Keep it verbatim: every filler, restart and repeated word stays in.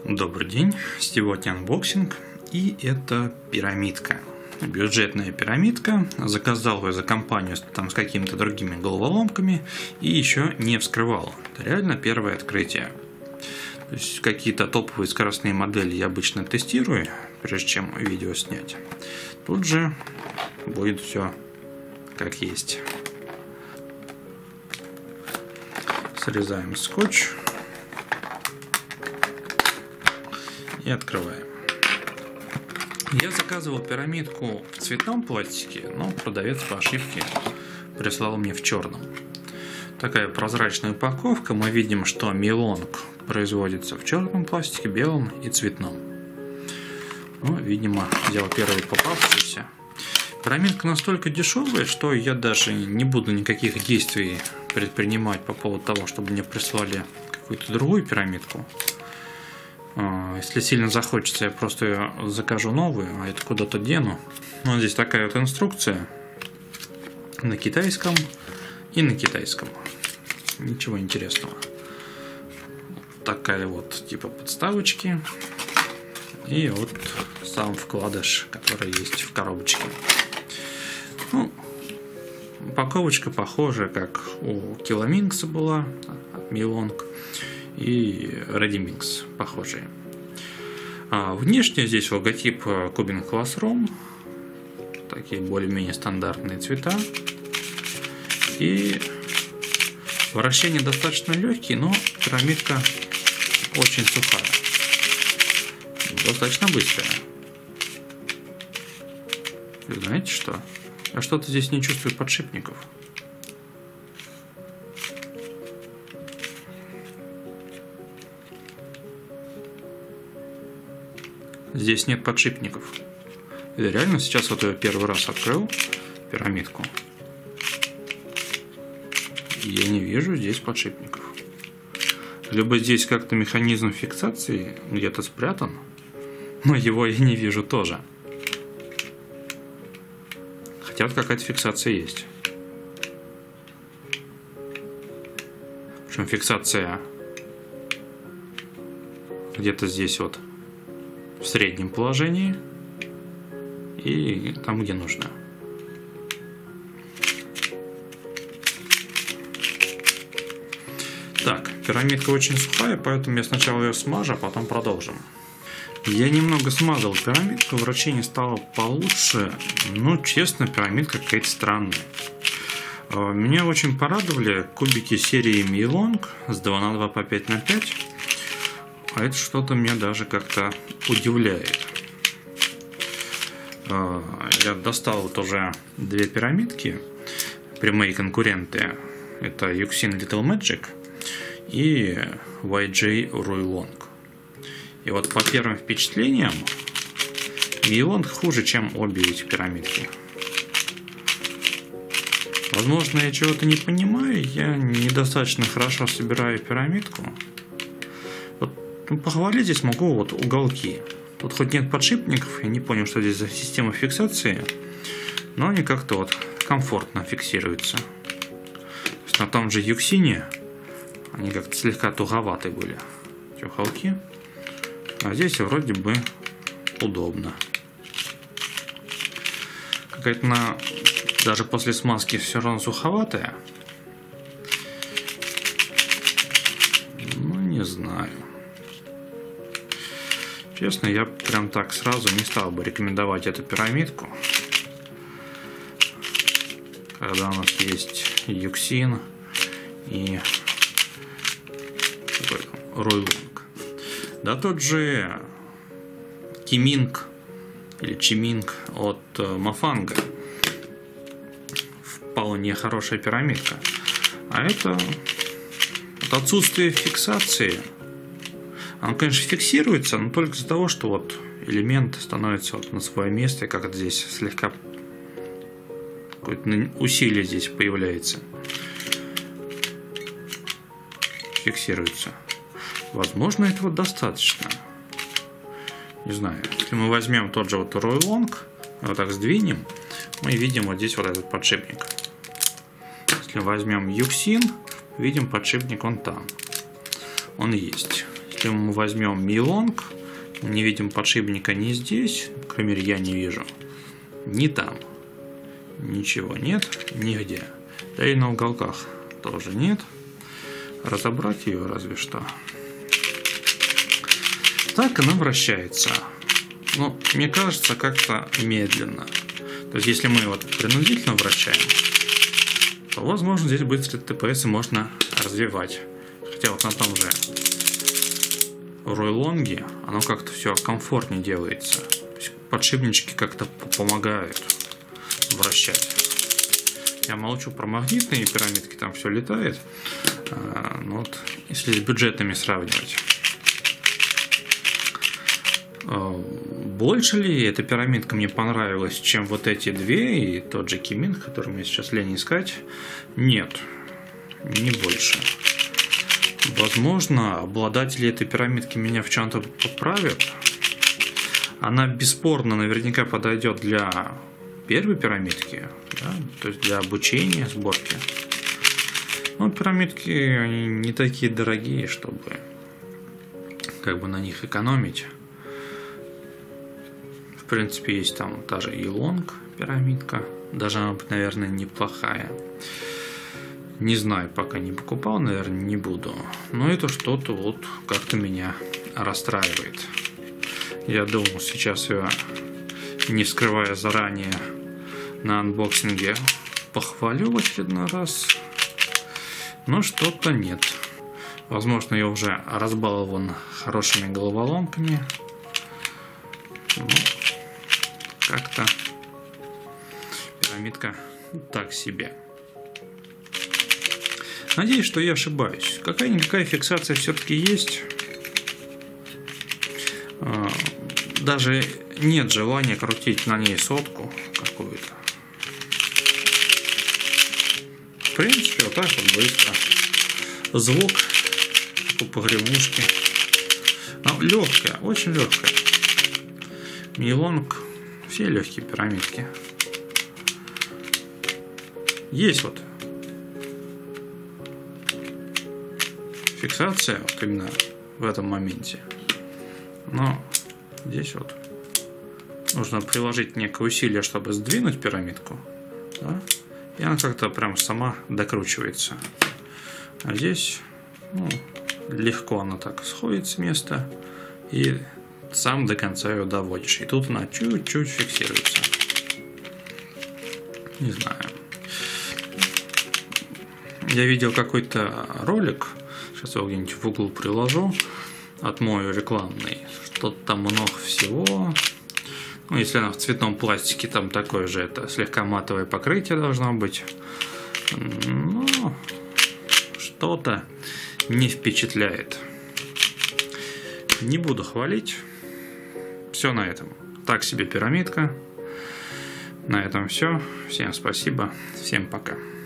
Добрый день, сегодня анбоксинг, и это пирамидка. Бюджетная пирамидка, заказал ее за компанию там, с какими-то другими головоломками и еще не вскрывал. Это реально первое открытие. То есть какие-то топовые скоростные модели я обычно тестирую, прежде чем видео снять. Тут же будет все как есть. Срезаем скотч и открываем. Я заказывал пирамидку в цветном пластике, но продавец по ошибке прислал мне в черном. Такая прозрачная упаковка. Мы видим, что Милонг производится в черном пластике, белом и цветном. Ну, видимо, взял первый попавшийся. Пирамидка настолько дешевая, что я даже не буду никаких действий предпринимать по поводу того, чтобы мне прислали какую-то другую пирамидку. Если сильно захочется, я просто закажу новую, а это куда-то дену. Вот здесь такая вот инструкция на китайском и на китайском. Ничего интересного. Такая вот типа подставочки. И вот сам вкладыш, который есть в коробочке. Ну, упаковочка похожа, как у Kilomix была от Милонг. И Redimix похожие. А внешне здесь логотип Cubing Classroom. Такие более-менее стандартные цвета. И вращения достаточно легкие, но пирамидка очень сухая. Достаточно быстрая. И знаете что? Я что-то здесь не чувствую подшипников. Здесь нет подшипников. Я реально сейчас вот я первый раз открыл пирамидку. И я не вижу здесь подшипников. Либо здесь как-то механизм фиксации где-то спрятан, но его я не вижу тоже. Хотя вот какая-то фиксация есть. Причем фиксация где-то здесь вот в среднем положении и там, где нужно. Так, пирамидка очень сухая, поэтому я сначала ее смажу, а потом продолжим. Я немного смазал пирамидку, вращение стало получше, но, честно, пирамидка какая-то странная. Меня очень порадовали кубики серии Милонг с два на два по пять на пять. А это что-то меня даже как-то удивляет. Я достал вот уже две пирамидки, прямые конкуренты. Это Yuxin Little Magic и вай джей Ruilong. И вот по первым впечатлениям Милонг хуже, чем обе эти пирамидки. Возможно, я чего-то не понимаю, я недостаточно хорошо собираю пирамидку. Похвалить здесь могу вот уголки. Тут хоть нет подшипников, я не понял, что здесь за система фиксации, но они как-то вот комфортно фиксируются. То есть на том же Юксине они как-то слегка туговатые были, эти уголки. А здесь вроде бы удобно. Какая-то на даже после смазки все равно суховатая. Ну, не знаю. Честно, я прям так сразу не стал бы рекомендовать эту пирамидку, когда у нас есть Yuxin и Ruilong. Да тот же Qiming или Qiming от Mofang вполне хорошая пирамидка. А это вот отсутствие фиксации. Он, конечно, фиксируется, но только из-за того, что вот элемент становится вот на свое место, как это здесь слегка какое-то усилие здесь появляется. Фиксируется. Возможно, этого достаточно. Не знаю. Если мы возьмем тот же вот Ruilong, вот так сдвинем, мы видим вот здесь вот этот подшипник. Если возьмем Yuxin, видим подшипник он там. Он есть. Если мы возьмем Милонг, мы не видим подшипника ни здесь, по крайней мере, я не вижу, ни там. Ничего нет, нигде. Да и на уголках тоже нет. Разобрать ее разве что. Так она вращается. Но мне кажется, как-то медленно. То есть, если мы вот принудительно вращаем, то, возможно, здесь быстрый тэ пэ эс и можно развивать. Хотя вот на том же Ройлонге оно как-то все комфортнее делается. Подшипнички как-то помогают вращать. Я молчу про магнитные пирамидки, там все летает. А, ну вот, если с бюджетными сравнивать. Больше ли эта пирамидка мне понравилась, чем вот эти две и тот же Кимин, который мне сейчас лень искать? Нет, не больше. Возможно, обладатели этой пирамидки меня в чем-то поправят. Она бесспорно наверняка подойдет для первой пирамидки, да? То есть для обучения, сборки. Но пирамидки они не такие дорогие, чтобы как бы на них экономить. В принципе, есть там та же Илонг пирамидка. Даже она, наверное, неплохая. Не знаю, пока не покупал, наверное, не буду. Но это что-то вот как-то меня расстраивает. Я думал, сейчас я, не вскрывая заранее, на анбоксинге похвалю в очередной раз. Но что-то нет. Возможно, я уже разбалован хорошими головоломками. Ну, как-то пирамидка так себе. Надеюсь, что я ошибаюсь. Какая-никакая фиксация все-таки есть. Даже нет желания крутить на ней сотку какую-то. В принципе, вот так вот быстро. Звук по погребушке. Но легкая, очень легкая. Милонг, все легкие пирамидки. Есть вот фиксация вот именно в этом моменте. Но здесь вот нужно приложить некое усилие, чтобы сдвинуть пирамидку. Да? И она как-то прям сама докручивается. А здесь ну, легко она так сходит с места. И сам до конца ее доводишь. И тут она чуть-чуть фиксируется. Не знаю. Я видел какой-то ролик. Сейчас его где-нибудь в углу приложу. От мой рекламный. Что-то там много всего. Ну, если она в цветном пластике, там такое же, это слегка матовое покрытие должно быть. Но что-то не впечатляет. Не буду хвалить. Все на этом. Так себе пирамидка. На этом все. Всем спасибо. Всем пока.